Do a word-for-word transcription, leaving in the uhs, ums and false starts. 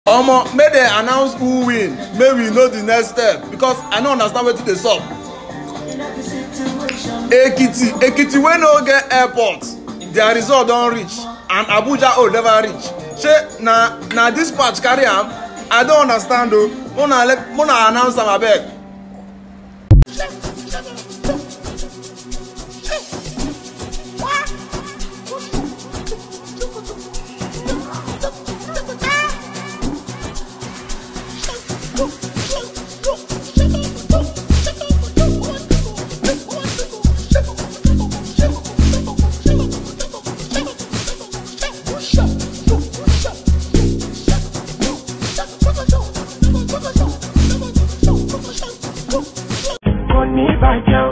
Omo, may they announce who win. May we know the next step because I don't understand what they sup. Ekiti, Ekiti wey no get airport, their result don't reach, and Abuja oh never reach. She na na dispatch carry am. I don't understand though. Mona let Mona announce am abeg. Bàjẹ́